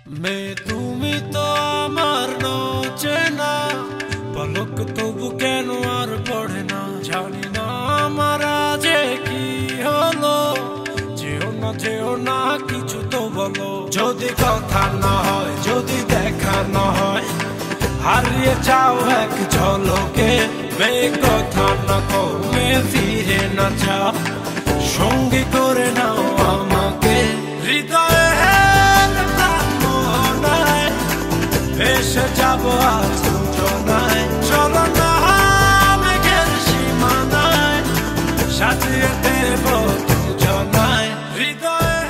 তুমি তো আমার চেনা পলক তবু কেন আর পড়ে না, জানি না আমার যে কি হলো। যেও না কিছু তো বলো, যদি কথা না হয়, যদি দেখা না হয়, হারিয়ে যাও এক ঝলকে। কথা না কমে ফিরে না যাও, সঙ্গী করে নাও আমাকে। হৃদয়ে এসে যাবো আজ দুজনায়, চলো না মেঘের সীমানায়, সাজিয়ে দেব দুজনায় হৃদয়ে।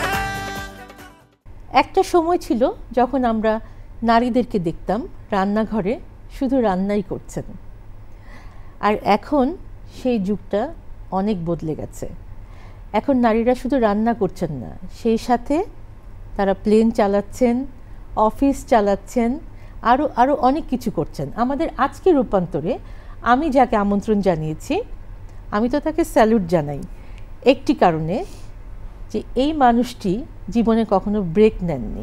একটা সময় ছিল যখন আমরা নারীদেরকে দেখতাম রান্নাঘরে শুধু রান্নাই করছেন, আর এখন সেই যুগটা অনেক বদলে গেছে। এখন নারীরা শুধু রান্না করছেন না, সেই সাথে তারা প্লেন চালাচ্ছেন, অফিস চালাচ্ছেন, আরও অনেক কিছু করছেন। আমাদের আজকের রূপান্তরে আমি যাকে আমন্ত্রণ জানিয়েছি, আমি তো তাকে স্যালুট জানাই একটি কারণে, যে এই মানুষটি জীবনে কখনো ব্রেক নেননি।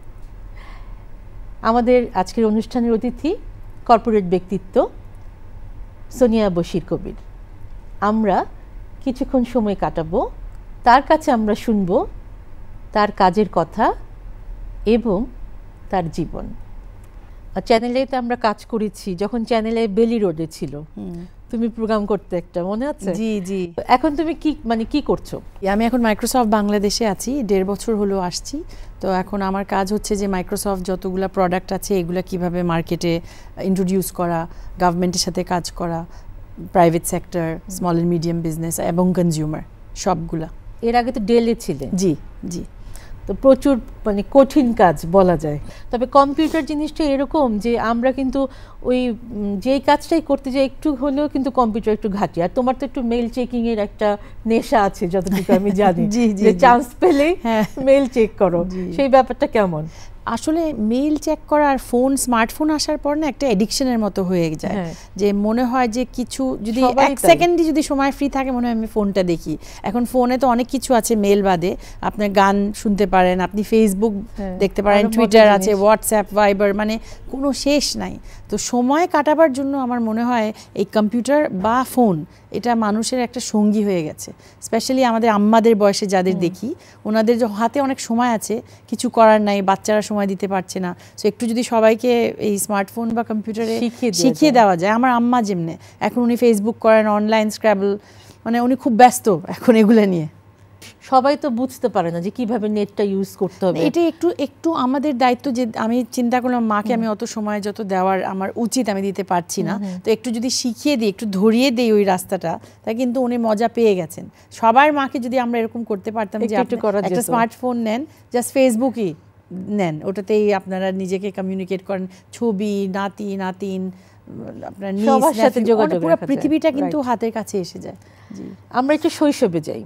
আমাদের আজকের অনুষ্ঠানের অতিথি কর্পোরেট ব্যক্তিত্ব সোনিয়া বশির কবির। আমরা কিছুক্ষণ সময় কাটাবো তার কাছে, আমরা শুনবো তার কাজের কথা এবং তার জীবন। চ্যানেলে তো আমরা কাজ করেছি যখন চ্যানেলে বেলি রোডে ছিল, তুমি প্রোগ্রাম করতে একটা, মনে আছে? জি জি। এখন তুমি কি করছো? আমি এখন মাইক্রোসফট বাংলাদেশে আছি, 1.5 বছর হলো আসছি। তো এখন আমার কাজ হচ্ছে যে মাইক্রোসফট যতগুলো প্রোডাক্ট আছে এগুলা কিভাবে মার্কেটে ইন্ট্রোডিউস করা, গভর্নমেন্টের সাথে কাজ করা, private sector, small and medium business এবং কনজিউমার সবগুলা। এর আগে তো ডেলে ছিলে। জি জি। তো প্রচুর কঠিন কাজ বলা যায়। তবে কম্পিউটার জিনিসটা এরকম যে আমরা কিন্তু ওই যেই কাজটাই করতে যাই একটু হলেও কিন্তু কম্পিউটার একটু ঘাঁটি। আর তোমার তো একটু মেইল চেকিং এর একটা নেশা আছে যতটুকু আমি জানি, যে চান্স পেলেই মেইল চেক করো, সেই ব্যাপারটা কেমন? আসলে মেইল চেক করা আর স্মার্টফোন আসার পর না একটা এডিকশনের মতো হয়ে যায়, যে মনে হয় যে কিছু যদি 1 সেকেন্ডই যদি সময় ফ্রি থাকে মনে হয় আমি ফোনটা দেখি। এখন ফোনে তো অনেক কিছু আছে মেইল বাদে, আপনি গান শুনতে পারেন, আপনি ফেসবুক দেখতে পারেন, টুইটার আছে, হোয়াটসঅ্যাপ, ভাইবার, মানে কোনো শেষ নাই। তো সময় কাটাবার জন্য আমার মনে হয় এই কম্পিউটার বা ফোন এটা মানুষের একটা সঙ্গী হয়ে গেছে। স্পেশালি আমাদের আম্মাদের বয়সে যাদের দেখি, ওনাদের হাতে অনেক সময় আছে, কিছু করার নাই, বাচ্চারা সময় দিতে পারছে না, সো একটু যদি সবাইকে এই স্মার্টফোন বা কম্পিউটারে শিখিয়ে দেওয়া যায়। আমার আম্মা যেমনে এখন উনি ফেসবুক করেন, অনলাইন স্ক্র্যাবল, মানে উনি খুব ব্যস্ত এখন এগুলো নিয়ে। সবাই তো বুঝতে পারে না যে কিভাবে নেটটা ইউজ করতে হবে। এটা একটু আমাদের দায়িত্ব, যে আমি চিন্তা করলাম মাকে আমি অত সময় যত দেওয়ার আমার উচিত আমি দিতে পারছি না, তো একটু যদি শিখিয়ে দিই, একটু ধরিয়ে দিই ওই রাস্তাটা, তা কিন্তু উনি মজা পেয়ে গেছেন। সবার মাকে যদি আমরা এরকম করতে পারতাম যে একটা স্মার্টফোন নেন, জাস্ট ফেসবুকই নেন, ওটাতেই আপনারা নিজেকে কমিউনিকেট করেন, ছবি, নাতিন, আপনার সবার সাথে যোগাযোগ, পুরো পৃথিবীটা কিন্তু হাতের কাছে এসে যায়। জি, আমরা একটু শৈশবে যাই।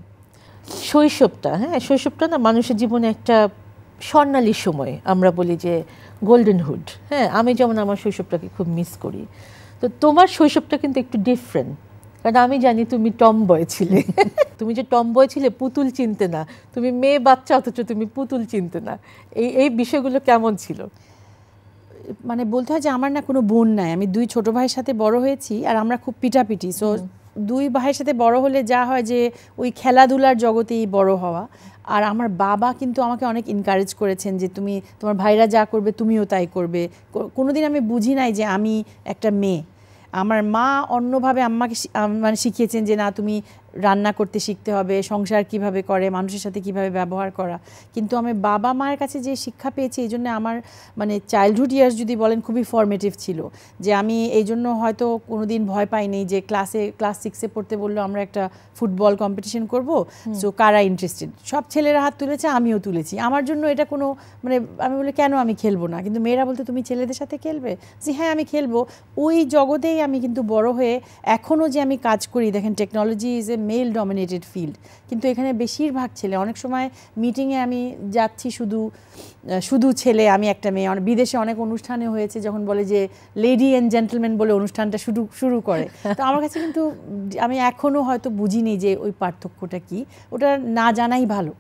শৈশবটা না মানুষের জীবনে একটা স্বর্ণালী সময়, আমরা বলি যে গোল্ডেন হুড। আমি যেমন আমার শৈশবটাকে খুব মিস করি। তো তোমার শৈশবটা কিন্তু একটু ডিফারেন্ট, কারণ আমি জানি তুমি টমবয় ছিলে। তুমি যে টমবয় ছিলে, পুতুল চিনতে না, তুমি মেয়ে বাচ্চা অথচ তুমি পুতুল চিনতে না, এই বিষয়গুলো কেমন ছিল? মানে বলতে হয় যে আমার না কোনো বোন নাই, আমি 2 ছোট ভাইয়ের সাথে বড় হয়েছি, আর আমরা খুব পিটাপিটি। সো 2 ভাইয়ের সাথে বড় হলে যা হয় যে ওই খেলাধুলার জগতেই বড় হওয়া। আর আমার বাবা কিন্তু আমাকে অনেক এনকারেজ করেছেন যে তুমি তোমার ভাইরা যা করবে তুমিও তাই করবে। কোনোদিন আমি বুঝি নাই যে আমি একটা মেয়ে। আমার মা অন্যভাবে আম্মাকে মানে শিখিয়েছেন যে না, তুমি রান্না করতে শিখতে হবে, সংসার কিভাবে করে, মানুষের সাথে কিভাবে ব্যবহার করা। কিন্তু আমি বাবা মায়ের কাছে যে শিক্ষা পেয়েছি, এই জন্য আমার মানে চাইল্ডহুড ইয়ার্স যদি বলেন খুবই ফর্মেটিভ ছিল, যে আমি এই জন্য হয়তো কোনো দিন ভয় পাইনি যে ক্লাস 6-এ পড়তে বললো আমরা একটা ফুটবল কম্পিটিশন করব, সো কারা ইন্টারেস্টেড, সব ছেলেরা হাত তুলেছে, আমিও তুলেছি। আমার জন্য এটা কোনো মানে আমি বলি কেন আমি খেলবো না, কিন্তু মেয়েরা বলতে তুমি ছেলেদের সাথে খেলবে, যে হ্যাঁ আমি খেলবো। ওই জগতেই আমি কিন্তু বড় হয়ে এখনও যে আমি কাজ করি, দেখেন technology is a male dominated field, কিন্তু এখানে বেশিরভাগ ছেলে। অনেক সময় মিটিংয়ে আমি যাচ্ছি শুধু ছেলে, আমি একটা মেয়ে। বিদেশে অনেক অনুষ্ঠানে হয়েছে যখন বলে যে লেডি অ্যান্ড জেন্টলম্যান বলে অনুষ্ঠানটা শুরু করে, তো আমার কাছে কিন্তু আমি এখনও হয়তো বুঝিনি যে ওই পার্থক্যটা কি, ওটা না জানাই ভালো।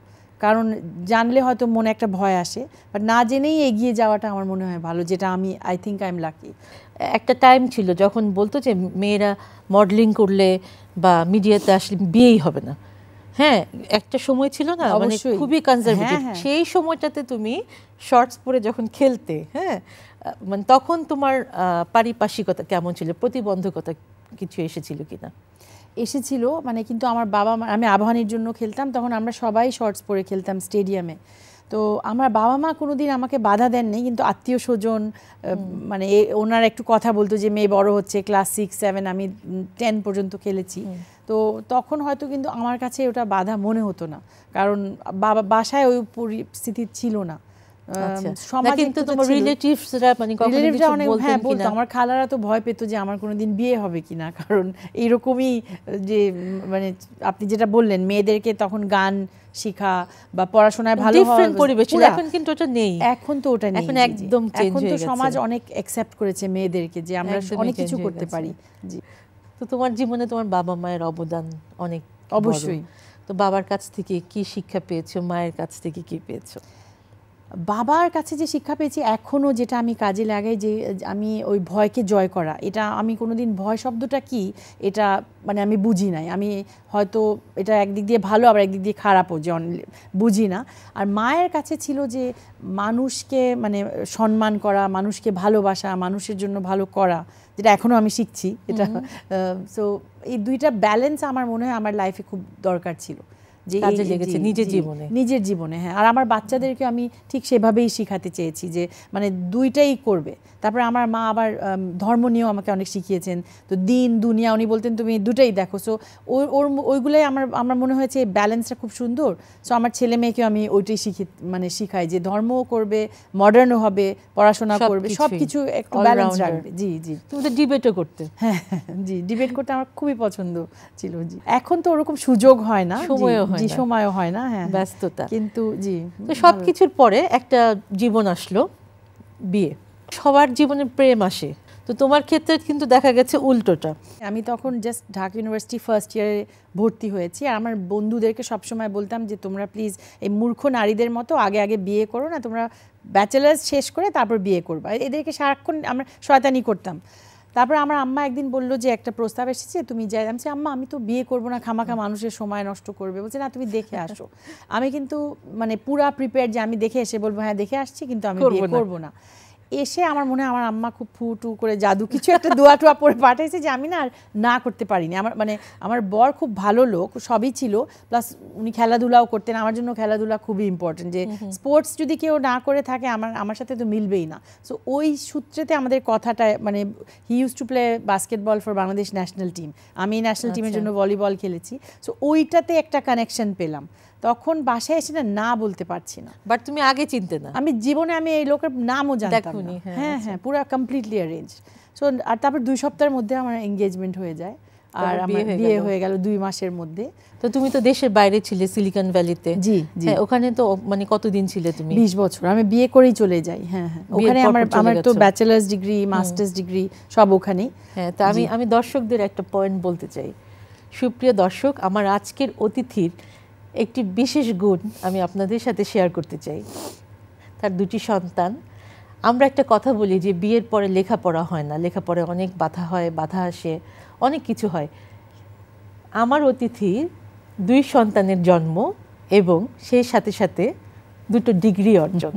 কারণ জানলে হয়তো মনে একটা ভয় আসে, বাট না জেনেই এগিয়ে যাওয়াটা আমার মনে হয় ভালো, যেটা আমি I think I am lucky. একটা টাইম ছিল যখন বলতো যে মেয়েরা মডেলিং করলে বা মিডিয়াতে আসলে বিয়েই হবে না। হ্যাঁ, একটা সময় ছিল না, মানে খুবই কনজারভেটিভ। সেই সময়টাতে তুমি শর্টস পরে যখন খেলতে, হ্যাঁ, মানে তখন তোমার পারিপার্শ্বিকতা কেমন ছিল, প্রতিবন্ধকতা কিছু এসেছিল কিনা? এসেছিল, মানে কিন্তু আমার বাবা মা, আমি আবাহনীর জন্য খেলতাম, তখন আমরা সবাই শর্টস পরে খেলতাম স্টেডিয়ামে। তো আমার বাবা মা কোনোদিন আমাকে বাধা দেননি, কিন্তু আত্মীয় স্বজন মানে ওনারা একটু কথা বলতো যে মেয়ে বড় হচ্ছে, ক্লাস 6, 7, আমি 10 পর্যন্ত খেলেছি। তো তখন হয়তো কিন্তু আমার কাছে ওটা বাধা মনে হতো না, কারণ বাসায় ওই পরিস্থিতি ছিল না। আমার খালারা তো ভয় পেত যে আমার কোনোদিন বিয়ে হবে কিনা, কারণ এইরকমই যে মানে আপনি যেটা বললেন মেয়েদেরকে তখন গান শিখা বা পড়াশোনায় ভালো হওয়ার পরিবেশ ছিল, এখন কিন্তু ওটা নেই। এখন তো ওটা নেই, একদম এখন তো সমাজ অনেক অ্যাকসেপ্ট করেছে মেয়েদেরকে, যে আমরা অনেক কিছু করতে পারি। জি। তো তোমার জীবনে তোমার বাবা মায়ের অবদান অনেক, অবশ্যই। তো বাবার কাছ থেকে কি শিক্ষা পেয়েছো, মায়ের কাছ থেকে কি পেয়েছো? বাবার কাছে যে শিক্ষা পেয়েছি এখনও, যেটা আমি কাজে লাগাই, যে আমি ওই ভয়কে জয় করা, এটা আমি কোনোদিন ভয় শব্দটা কি এটা মানে আমি বুঝি নাই। আমি হয়তো এটা একদিক দিয়ে ভালো, আবার একদিক দিয়ে খারাপও, যে বুঝি না। আর মায়ের কাছে ছিল যে মানুষকে মানে সম্মান করা, মানুষকে ভালোবাসা, মানুষের জন্য ভালো করা, যেটা এখনও আমি শিখছি এটা। সো এই দুইটা ব্যালেন্স আমার মনে হয় আমার লাইফে খুব দরকার ছিল, যে নিজের জীবনে। হ্যাঁ, আর আমার বাচ্চাদেরকে আমি ঠিক সেভাবেই শিখাতে চেয়েছি যে মানে দুইটাই করবে। তারপরে আমার মা আবার ধর্ম নিয়েও আমাকে অনেক শিখিয়েছেন, তো দিন দুনিয়া উনি বলতেন তুমি দুটাই দেখো। সো ওইগুলোই আমার মনে হয়েছে ব্যালেন্সটা খুব সুন্দর। সো আমার ছেলে মেয়েকেও আমি ওইটাই শিখাই যে ধর্মও করবে, মডার্নও হবে, পড়াশোনা করবে, সব কিছু একটু ব্যালেন্স রাখবে। জি জি। তুমি তো ডিবেটও করতে? হ্যাঁ জি, ডিবেট করতে আমার খুবই পছন্দ ছিল। জি, এখন তো ওরকম সুযোগ হয় না, সময়ও হয় না, হ্যাঁ, ব্যস্ততা। কিন্তু জি, তো সবকিছুর পরে একটা জীবন আসলো, বিয়ে। সবার জীবনে প্রেম আসে, তো তোমার ক্ষেত্রে কিন্তু দেখা গেছে উল্টোটা। আমি তখন জাস্ট ঢাকা ইউনিভার্সিটি ফার্স্ট ইয়ারে ভর্তি হয়েছি, আর আমার বন্ধুদেরকে সবসময় বলতাম যে তোমরা প্লিজ এই মূর্খ নারীদের মতো আগে আগে বিয়ে করো না, তোমরা ব্যাচেলার্স শেষ করে তারপর বিয়ে করবা। এদেরকে সারাক্ষণ আমরা শয়তানি করতাম। তারপর আমার আম্মা একদিন বললো যে একটা প্রস্তাব এসেছে, তুমি যাই। আমি বলছি আম্মা আমি তো বিয়ে করবো না, খামাখা মানুষের সময় নষ্ট করবে। বলছে না তুমি দেখে আসো। আমি কিন্তু মানে পুরা প্রিপেয়ার যে আমি দেখে এসে বলবো হ্যাঁ দেখে আসছি, কিন্তু আমি বিয়ে করবো না। এসে আমার মনে হয় আমার আম্মা খুব ফুটু করে জাদু কিছু একটা দোয়া টোয়া পরে পাঠাইছে, যে আমি না করতে পারিনি। আমার বর খুব ভালো লোক, সবই ছিল, প্লাস উনি খেলাধুলাও করতেন। আমার জন্য খেলাধুলা খুবই ইম্পর্টেন্ট, যে স্পোর্টস যদি কেউ না করে থাকে আমার সাথে তো মিলবেই না। সো ওই সূত্রেতে আমাদের কথাটা, মানে he use to play basketball for Bangladesh national team, আমি ন্যাশনাল টিমের জন্য ভলিবল খেলেছি। সো ওইটাতে একটা কানেকশন পেলাম। তখন বাসায় এসে না বলতে পারছি না। বাট তুমি আগে চিনতে না? আমি জীবনে এই লোকের নামও জানতাম না। হ্যাঁ হ্যাঁ, পুরো কমপ্লিটলি অ্যারেঞ্জ। সো আর তারপর 2 সপ্তাহের মধ্যে আমার এঙ্গেজমেন্ট হয়ে যায়, আর আমার বিয়ে হয়ে গেল 2 মাসের মধ্যে। তো তুমি তো দেশের বাইরে ছিলে, সিলিকন ভ্যালিতে। জি জি। ওখানে তো মানে কতদিন ছিলে তুমি? 20 বছর। আমি বিয়ে করেই চলে যাই। হ্যাঁ হ্যাঁ, ওখানে আমার তো ব্যাচেলার্স ডিগ্রি, মাস্টার্স ডিগ্রি সব ওখানেই। হ্যাঁ, তো আমি দর্শকদের একটা পয়েন্ট বলতে চাই। সুপ্রিয় দর্শক, আমার আজকের অতিথির একটি বিশেষ গুণ আমি আপনাদের সাথে শেয়ার করতে চাই। তার 2টি সন্তান। আমরা একটা কথা বলি যে বিয়ের পরে লেখাপড়া হয় না, লেখাপড়ে অনেক বাধা হয়, বাধা আসে, অনেক কিছু হয়। আমার অতিথির 2 সন্তানের জন্ম এবং সেই সাথে সাথে 2টো ডিগ্রি অর্জন।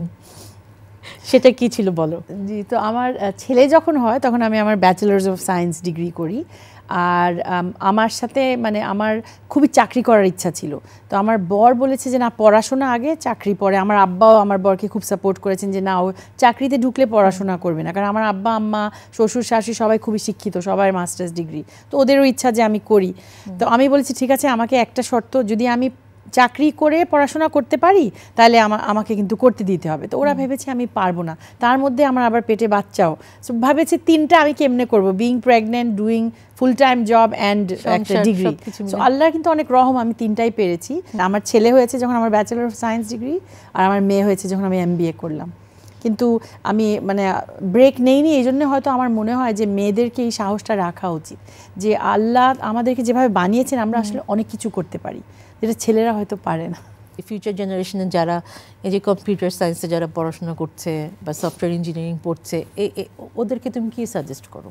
সেটা কি ছিল বলো? জি, তো আমার ছেলে যখন হয় তখন আমি আমার ব্যাচেলার্স অফ সায়েন্স ডিগ্রি করি। আর আমার সাথে মানে আমার খুবই চাকরি করার ইচ্ছা ছিল। তো আমার বর বলেছে যে না, পড়াশোনা আগে, চাকরি পরে। আমার আব্বাও আমার বরকে খুব সাপোর্ট করেছেন যে না, ও চাকরিতে ঢুকলে পড়াশোনা করবে না, কারণ আমার আব্বা আম্মা শ্বশুর শাশুড়ি সবাই খুবই শিক্ষিত, সবাই মাস্টার্স ডিগ্রি, তো ওদেরও ইচ্ছা যে আমি করি। তো আমি বলেছি ঠিক আছে, আমাকে একটা শর্ত, যদি আমি চাকরি করে পড়াশোনা করতে পারি তাহলে আমাকে কিন্তু করতে দিতে হবে। তো ওরা ভেবেছে আমি পারবো না, তার মধ্যে আমার আবার পেটে বাচ্চাও। সো ভাবেছে 3টা আমি কেমনে করবো, being pregnant, doing full time job and একটা ডিগ্রি। সো আল্লাহর কিন্তু অনেক রহম, আমি 3টাই পেরেছি। আমার ছেলে হয়েছে যখন আমার ব্যাচেলার অফ সায়েন্স ডিগ্রি, আর আমার মেয়ে হয়েছে যখন আমি MBA করলাম। কিন্তু আমি মানে ব্রেক নেইনি, এই জন্য হয়তো আমার মনে হয় যে মেয়েদেরকে এই সাহসটা রাখা উচিত, যে আল্লাহ আমাদেরকে যেভাবে বানিয়েছেন আমরা আসলে অনেক কিছু করতে পারি, যেটা ছেলেরা হয়তো পারে না। ফিউচার জেনারেশনের যারা এই যে কম্পিউটার সায়েন্সে যারা পড়াশোনা করছে বা সফটওয়্যার ইঞ্জিনিয়ারিং পড়ছে, ওদেরকে তুমি কি সাজেস্ট করো?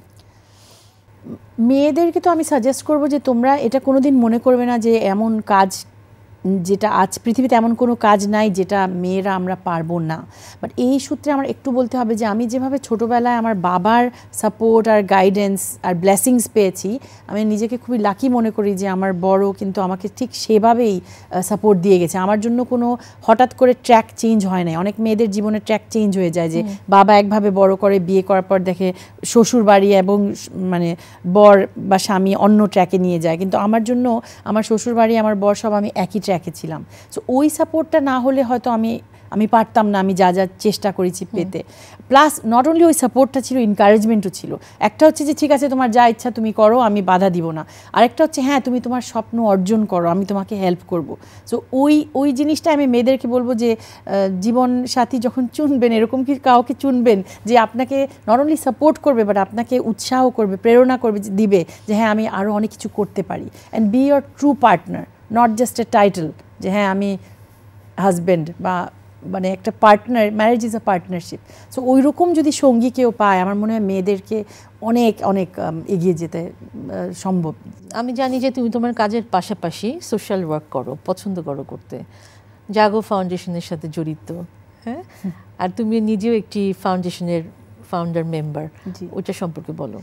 মেয়েদেরকে তো আমি সাজেস্ট করব যে তোমরা এটা কোনোদিন মনে করবে না যে এমন কাজ, যেটা আজ পৃথিবীতে এমন কোনো কাজ নাই যেটা মেয়েরা আমরা পারবো না। বাট এই সূত্রে আমার একটু বলতে হবে যে আমি যেভাবে ছোটোবেলায় আমার বাবার সাপোর্ট আর গাইডেন্স আর ব্লেসিংস পেয়েছি, আমি নিজেকে খুবই লাকি মনে করি যে আমার বড় কিন্তু আমাকে ঠিক সেভাবেই সাপোর্ট দিয়ে গেছে। আমার জন্য কোনো হঠাৎ করে ট্র্যাক চেঞ্জ হয় নাই। অনেক মেয়েদের জীবনে ট্র্যাক চেঞ্জ হয়ে যায় যে বাবা একভাবে বড় করে, বিয়ে করার পর দেখে শ্বশুর বাড়ি এবং মানে বর বা স্বামী অন্য ট্র্যাকে নিয়ে যায়। কিন্তু আমার জন্য আমার শ্বশুর বাড়ি, আমার বর সব আমি একই ট্র্যাকে ছিলাম। সো ওই সাপোর্টটা না হলে হয়তো আমি পারতাম না আমি যা যা চেষ্টা করেছি পেতে। প্লাস নট অনলি ওই সাপোর্টটা ছিল, এনকারেজমেন্টও ছিল। একটা হচ্ছে যে ঠিক আছে তোমার যা ইচ্ছা তুমি করো, আমি বাধা দিব না। আরেকটা হচ্ছে হ্যাঁ তুমি তোমার স্বপ্ন অর্জন করো, আমি তোমাকে হেল্প করব। সো ওই জিনিসটা আমি মেয়েদেরকে বলবো যে জীবন সাথী যখন চুনবেন, এরকম কি কাউকে চুনবেন যে আপনাকে নট অনলি সাপোর্ট করবে বাট আপনাকে উৎসাহ করবে, প্রেরণা করবে, দিবে যে হ্যাঁ আমি আরও অনেক কিছু করতে পারি। And be your true partner, not just a title যে হ্যাঁ আমি হাজব্যান্ড বা মানে একটা partner. Marriage is a partnership. So ওই রকম যদি সঙ্গী কেউ পায়, আমার মনে হয় মেয়েদেরকে অনেক অনেক এগিয়ে যেতে সম্ভব। আমি জানি যে তুমি তোমার কাজের পাশাপাশি সোশ্যাল ওয়ার্ক করো, পছন্দ করো করতে, জাগো ফাউন্ডেশনের সাথে জড়িত, হ্যাঁ, আর তুমি নিজেও একটি ফাউন্ডেশনের ফাউন্ডার মেম্বার, ওইটা সম্পর্কে বলো।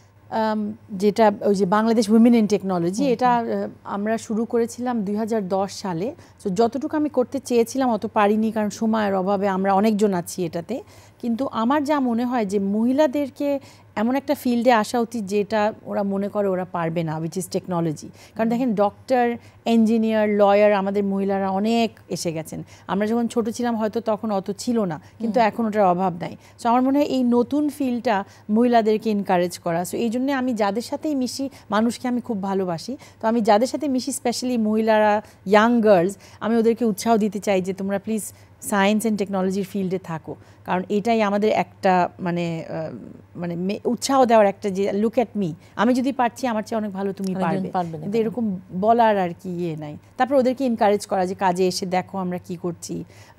যেটা ওই যে বাংলাদেশ উইমেন ইন টেকনোলজি, এটা আমরা শুরু করেছিলাম 2010 সালে। তো যতটুকু আমি করতে চেয়েছিলাম অত পারিনি, কারণ সময়ের অভাবে। আমরা অনেকজন আছি এটাতে, কিন্তু আমার যা মনে হয় যে মহিলাদেরকে এমন একটা ফিল্ডে আসা উচিত যেটা ওরা মনে করে ওরা পারবে না, উইচ ইজ টেকনোলজি। কারণ দেখেন ডক্টর, ইঞ্জিনিয়ার, লয়ার আমাদের মহিলারা অনেক এসে গেছেন। আমরা যখন ছোট ছিলাম হয়তো তখন অত ছিল না, কিন্তু এখন ওটার অভাব নাই। সো আমার মনে হয় এই নতুন ফিল্ডটা মহিলাদেরকে এনকারেজ করা। সো এই জন্যে আমি যাদের সাথেই মিশি, মানুষকে আমি খুব ভালোবাসি, তো আমি যাদের সাথে মিশি স্পেশালি মহিলারা, ইয়াং গার্লস, আমি ওদেরকে উৎসাহ দিতে চাই যে তোমরা প্লিজ সায়েন্স অ্যান্ড টেকনোলজির ফিল্ডে থাকো। কারণ এটাই আমাদের একটা মানে মানে উৎসাহ দেওয়ার একটা, যে লুক অ্যাট মি, আমি যদি পারছি আমার চেয়ে অনেক ভালো তুমি পারবে। কিন্তু এরকম বলার আর কি ইয়ে নাই। তারপর ওদেরকে এনকারেজ করা যে কাজে এসে দেখো আমরা কি করছি,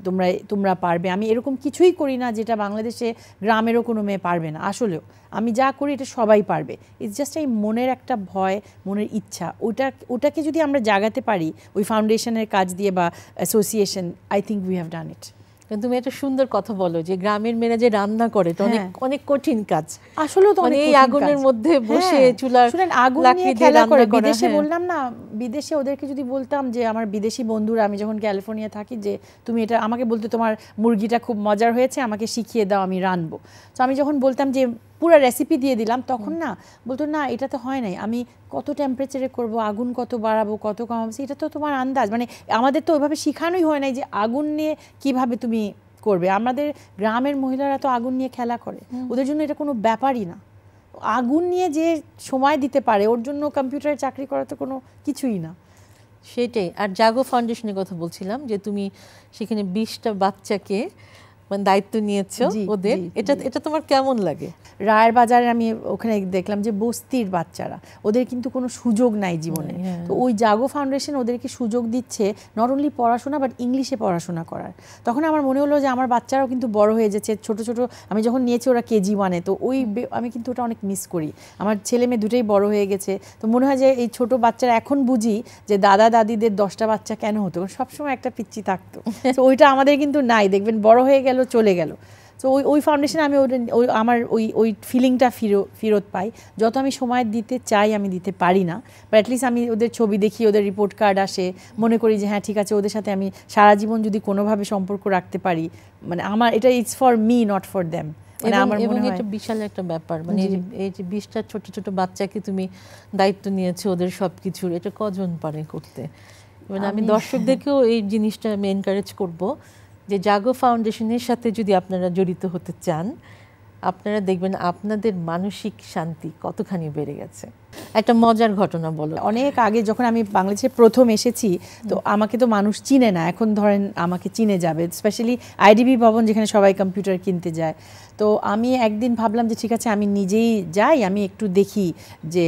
তোমরা পারবে। আমি এরকম কিছুই করি না যেটা বাংলাদেশে গ্রামেরও কোনো মেয়ে পারবে না। আসলেও আমি যা করি এটা সবাই পারবে। ইটস জাস্ট এই মনের একটা ভয়, মনের ইচ্ছা, ওটাকে যদি আমরা জাগাতে পারি ওই ফাউন্ডেশনের কাজ দিয়ে বা association, I think we have done it. তুমি একটা সুন্দর কথা বলো যে গ্রামের মেয়েরা যে রান্না করে এটা অনেক অনেক কঠিন কাজ। আসলেও তো অনেক আগুনের মধ্যে বসে চুলার আগুন নিয়ে খেলা করে। বিদেশে বললাম না, বিদেশে ওদেরকে যদি বলতাম যে আমার বিদেশি বন্ধুরা, আমি যখন ক্যালিফোর্নিয়া থাকি, যে তুমি এটা আমাকে বলতে তোমার মুরগিটা খুব মজার হয়েছে, আমাকে শিখিয়ে দাও, আমি রানবো। তো আমি যখন বলতাম যে পুরো রেসিপি দিয়ে দিলাম, তখন না বলতো না এটা তো হয় নাই, আমি কত টেম্পারেচারে করব, আগুন কত বাড়াবো, কত কমাবো, এটা তো তোমার আন্দাজ। মানে আমাদের তো ওইভাবে শেখানোই হয় নাই যে আগুন নিয়ে কিভাবে তুমি করবে। আমাদের গ্রামের মহিলারা তো আগুন নিয়ে খেলা করে, ওদের জন্য এটা কোনো ব্যাপারই না। আগুন নিয়ে যে সময় দিতে পারে, ওর জন্য কম্পিউটারে চাকরি করা তো কোনো কিছুই না। সেটাই। আর জাগো ফাউন্ডেশনের কথা বলছিলাম যে তুমি সেখানে 20টা বাচ্চাকে মানে দায়িত্ব নিয়েছো ওদের, এটা তোমার কেমন লাগে? রায়ের বাজারে আমি ওখানে দেখলাম যে বস্তির বাচ্চারা, ওদের কিন্তু কোনো সুযোগ নাই জীবনে। তো ওই জাগো ফাউন্ডেশন ওদেরকে সুযোগ দিচ্ছে নট অনলি পড়াশোনা বাট ইংলিশে পড়াশোনা করার। তখন আমার মনে হলো যে আমার বাচ্চারাও কিন্তু বড় হয়ে যাচ্ছে, ছোট ছোট, আমি যখন নিয়েছি ওরা কেজি 1-এ, তো আমি কিন্তু ওটা অনেক মিস করি। আমার ছেলে মেয়ে দুটোই বড় হয়ে গেছে, তো মনে হয় যে এই ছোট বাচ্চারা এখন বুঝি যে দাদা দাদিদের 10টা বাচ্চা কেন হতো, সবসময় একটা পিচ্চি থাকতো। তো ওইটা আমাদের কিন্তু নাই, দেখবেন বড় হয়ে গেল, চলে গেল। তো ওই ফাউন্ডেশনে আমি আমার ওই ফিলিংটা ফেরত পাই। যত আমি সময় দিতে চাই আমি দিতে পারি না, বাট অ্যাটলিস্ট আমি ওদের ছবি দেখি, ওদের রিপোর্ট কার্ড আসে, মনে করি যে হ্যাঁ ঠিক আছে, ওদের সাথে আমি সারা জীবন যদি কোনোভাবে সম্পর্ক রাখতে পারি, মানে আমার এটা it's for me not for them. মানে আমার মনে হয় এটা বিশাল একটা ব্যাপার। মানে এই যে 20টা ছোট ছোট বাচ্চাকে তুমি দায়িত্ব নিয়েছো ওদের সবকিছুর, এটা কজন পারে করতে? মানে আমি দর্শকদেরকেও এই জিনিসটা আমি এনকারেজ করব যে জাগো ফাউন্ডেশনের সাথে যদি আপনারা জড়িত হতে চান, আপনারা দেখবেন আপনাদের মানসিক শান্তি কতখানি বেড়ে গেছে। একটা মজার ঘটনা বলো। অনেক আগে যখন আমি বাংলাদেশে প্রথম এসেছি, তো আমাকে তো মানুষ চিনে না, এখন ধরেন আমাকে চিনে যাবে, স্পেশালি আইডিবি ভবন যেখানে সবাই কম্পিউটার কিনতে যায়। তো আমি একদিন ভাবলাম যে ঠিক আছে আমি নিজেই যাই, আমি একটু দেখি যে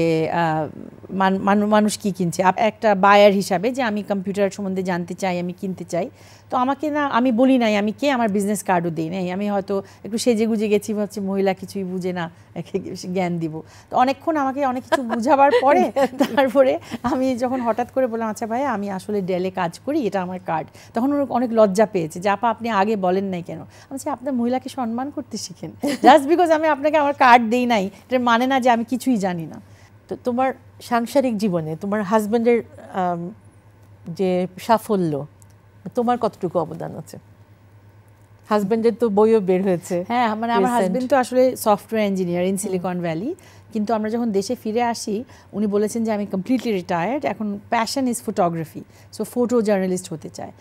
মানুষ কি কিনছে, একটা বায়ার হিসাবে, যে আমি কম্পিউটার সম্বন্ধে জানতে চাই, আমি কিনতে চাই। তো আমাকে না, আমি বলি নাই আমি কে, আমার বিজনেস কার্ডও দিই নাই, আমি হয়তো একটু সেজে গুজে গেছি, ভাবছি মহিলা কিছুই বুঝে না, জ্ঞান দিব। তো অনেকক্ষণ আমাকে অনেক কিছু বুঝাবার পরে তারপরে আমি যখন হঠাৎ করে বললাম আচ্ছা ভাইয়া আমি আসলে ডেলে কাজ করি, এটা আমার কার্ড, তখন ওর অনেক লজ্জা পেয়েছে যে আপা আপনি আগে বলেন নাই কেন। আমি বলছি আপনার মহিলাকে সম্মান করতে শিখেন, জাস্ট বিকজ আমি আপনাকে আমার কার্ড দিই নাই এটার মানে না যে আমি কিছুই জানি না। তো তোমার সাংসারিক জীবনে তোমার হাজব্যান্ডের যে সাফল্য, তোমার কতটুকু অবদান আছে? হাজব্যান্ডের তো বইও বের হয়েছে। হ্যাঁ, মানে আমার হাজব্যান্ড তো আসলে software engineer in Silicon Valley, কিন্তু আমরা যখন দেশে ফিরে আসি উনি বলেছেন যে আমি কমপ্লিটলি রিটায়ার্ড, এখন passion is photography, so photo journalist হতে চায়।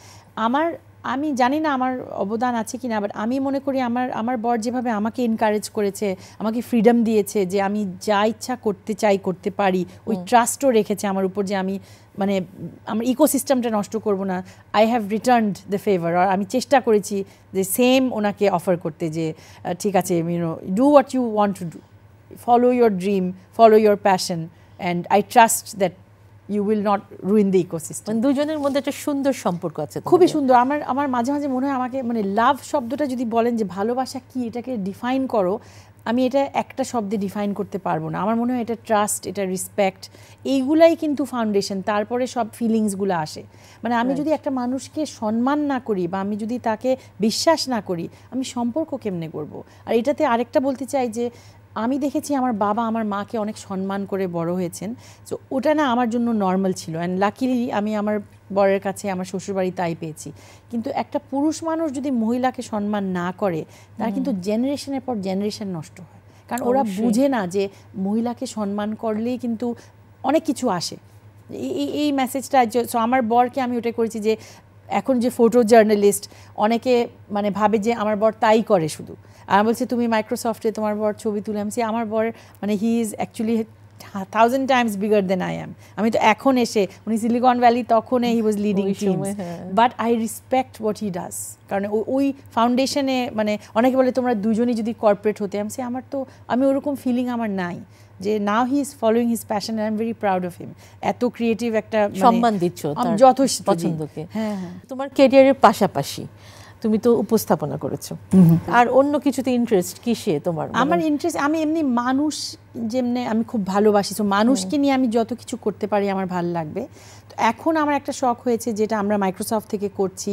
আমি জানি না আমার অবদান আছে কিনা, বাট আমি মনে করি আমার বর যেভাবে আমাকে এনকারেজ করেছে, আমাকে ফ্রিডম দিয়েছে যে আমি যা ইচ্ছা করতে চাই করতে পারি, ওই ট্রাস্টও রেখেছে আমার উপর যে আমি মানে আমার ইকোসিস্টেমটা নষ্ট করব না। I have returned the favour, আর আমি চেষ্টা করেছি যে সেম ওনাকে অফার করতে, যে ঠিক আছে do what you want to do, follow your dream, follow your passion, and I trust that you will not ruin the ecosystem. দুজনের মধ্যে একটা সুন্দর সম্পর্ক আছে, খুবই সুন্দর। আমার মাঝে মাঝে মনে হয় আমাকে মানে লাভ শব্দটা যদি বলেন যে ভালোবাসা কি, এটাকে ডিফাইন করো, আমি এটা একটা শব্দে ডিফাইন করতে পারবো না। আমার মনে হয় এটা ট্রাস্ট, এটা রেসপেক্ট, এইগুলাই কিন্তু ফাউন্ডেশন, তারপরে সব ফিলিংসগুলো আসে। মানে আমি যদি একটা মানুষকে সম্মান না করি বা আমি যদি তাকে বিশ্বাস না করি, আমি সম্পর্ক কেমনে করব? আর এটাতে আরেকটা বলতে চাই যে আমি দেখেছি আমার বাবা আমার মাকে অনেক সম্মান করে বড় হয়েছেন, তো ওটা না আমার জন্য নর্মাল ছিল, অ্যান্ড লাকিলি আমি আমার বরের কাছে আমার শ্বশুরবাড়ি তাই পেয়েছি। কিন্তু একটা পুরুষ মানুষ যদি মহিলাকে সম্মান না করে, তার কিন্তু জেনারেশনের পর জেনারেশন নষ্ট হয়, কারণ ওরা বুঝে না যে মহিলাকে সম্মান করলেই কিন্তু অনেক কিছু আসে। এই মেসেজটা আমার বরকে আমি ওটা করেছি যে এখন যে ফটো জার্নালিস্ট অনেকে মানে ভাবে যে আমার বর তাই করে শুধু, আর বলছে তুমি মাইক্রোসফটে তোমার বর ছবি তুলে, আমি আমার বর মানে he is actually 1000 times bigger than I am. আমি তো এখন এসে, উনি সিলিকন ভ্যালি তখন he was leading teams, but I respect what he does, কারণ ওই ফাউন্ডেশনে মানে অনেকে বলে তোমরা দুজনই যদি কর্পোরেট হতে, আমি ওরকম ফিলিং আমার নাই, যে now he is following his passion and I am very proud of him. এত ক্রিয়েটিভ একটা সম্মান দিচ্ছ যথেষ্ট পছন্দকে। হ্যাঁ, তোমার ক্যারিয়ারের পাশাপাশি তুমি তো উপস্থাপনা করেছো, আর অন্য কিছুতে ইন্টারেস্ট কিসে তোমার? আমার ইন্টারেস্ট, আমি এমনি মানুষ যেমনি আমি খুব ভালোবাসি, তো মানুষকে নিয়ে আমি যত কিছু করতে পারি আমার ভালো লাগবে। তো এখন আমার একটা শখ হয়েছে, যেটা আমরা মাইক্রোসফট থেকে করছি,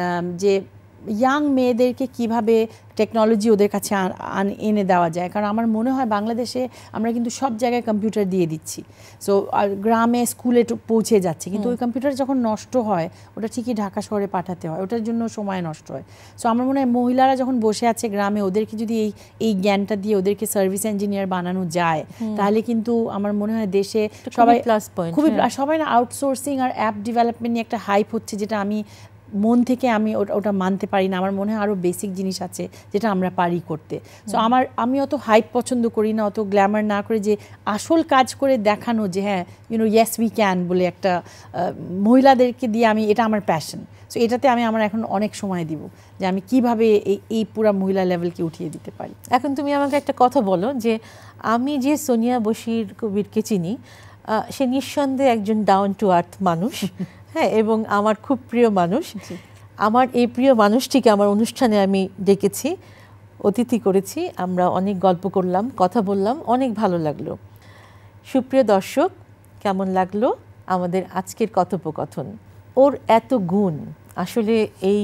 যে ইয়াং মেয়েদেরকে কিভাবে টেকনোলজি ওদের কাছে এনে দেওয়া যায়। কারণ আমার মনে হয় বাংলাদেশে আমরা কিন্তু সব জায়গায় কম্পিউটার দিয়ে দিচ্ছি, সো আর গ্রামে স্কুলে পৌঁছে যাচ্ছে, কিন্তু ওই কম্পিউটার যখন নষ্ট হয় ওটা ঠিকই ঢাকা শহরে পাঠাতে হয়, ওটার জন্য সময় নষ্ট হয়। সো আমার মনে হয় মহিলারা যখন বসে আছে গ্রামে, ওদেরকে যদি এই জ্ঞানটা দিয়ে ওদেরকে সার্ভিস ইঞ্জিনিয়ার বানানো যায়, তাহলে কিন্তু আমার মনে হয় দেশে সবাই প্লাস পয়েন্ট, খুবই সবাই না আউটসোর্সিং আর অ্যাপ ডেভেলপমেন্ট নিয়ে একটা হাইপ হচ্ছে, যেটা আমি মন থেকে আমি ওটা মানতে পারি না। আমার মনে হয় আরও বেসিক জিনিস আছে যেটা আমরা পারি করতে। সো আমি অত হাইপ পছন্দ করি না, অত গ্ল্যামার না করে, যে আসল কাজ করে দেখানো যে হ্যাঁ ইয়েস উই ক্যান বলে একটা মহিলাদেরকে দিয়ে এটা আমার প্যাশন। সো এটাতে আমার এখন অনেক সময় দিব, যে আমি কিভাবে এই পুরা মহিলা লেভেলকে উঠিয়ে দিতে পারি। এখন তুমি আমাকে একটা কথা বলো, যে আমি যে সোনিয়া বশির কবিরকে চিনি, সে নিঃসন্দেহে একজন ডাউন টু আর্থ মানুষ, হ্যাঁ, এবং আমার খুব প্রিয় মানুষ। আমার এই প্রিয় মানুষটিকে আমার অনুষ্ঠানে আমি ডেকেছি, অতিথি করেছি, আমরা অনেক গল্প করলাম, কথা বললাম, অনেক ভালো লাগলো। সুপ্রিয় দর্শক, কেমন লাগলো আমাদের আজকের কথোপকথন? ওর এত গুণ, আসলে এই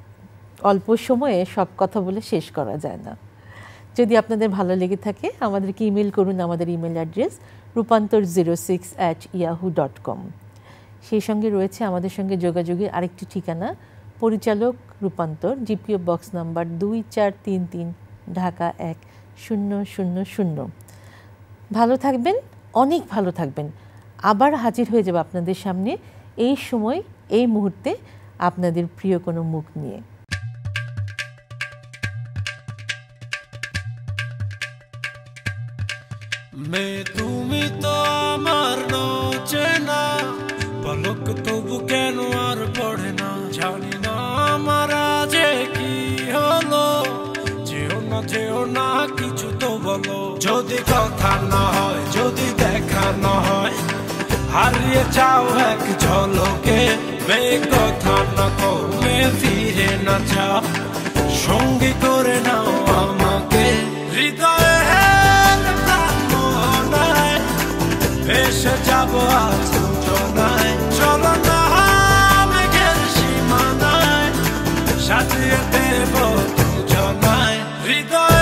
অল্প সময়ে সব কথা বলে শেষ করা যায় না। যদি আপনাদের ভালো লেগে থাকে আমাদেরকে ইমেল করুন, আমাদের ইমেল অ্যাড্রেস rupantor06@yahoo.com। সেই সঙ্গে রয়েছে আমাদের সঙ্গে যোগাযোগের আরেকটি ঠিকানা, পরিচালক রূপান্তর, জিপিও বক্স নাম্বার 2433, ঢাকা 1000। ভালো থাকবেন, অনেক ভালো থাকবেন। আবার হাজির হয়ে যাব আপনাদের সামনে এই সময়, এই মুহূর্তে, আপনাদের প্রিয় কোনো মুখ নিয়ে। তুমি তো আমার নচে না, পলক তবু কেন আর পড়ে না, জানি না আমার যে কি হলো, যেও না কিছু তো বলো, যদি কথা না হয়, যদি দেখা না হয়, হারিয়ে যাও এক ঝলকে, কথা না কমে ফিরে না যাও, সঙ্গী করে নাও আমাকে, হৃদয়ে এসে যাবো আজ দুজনায়, চলো না মেঘের সীমানায়, সাজিয়ে দেব দুজনায়, হৃদয়